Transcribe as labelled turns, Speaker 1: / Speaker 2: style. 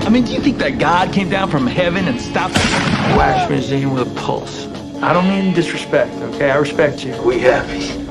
Speaker 1: I mean, do you think that God came down from heaven and stopped a wax museum with a pulse? I don't mean disrespect, okay? I respect you.
Speaker 2: We happy.